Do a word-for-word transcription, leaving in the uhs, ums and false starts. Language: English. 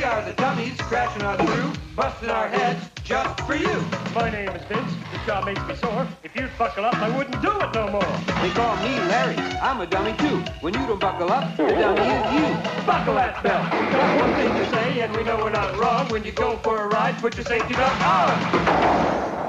We are the dummies, crashing on through, busting our heads just for you. My name is Vince. This job makes me sore. If you'd buckle up, I wouldn't do it no more. They call me Larry. I'm a dummy too. When you don't buckle up, the dummy is you. Buckle that belt. We got one thing to say, and we know we're not wrong. When you go for a ride, put your safety belt on.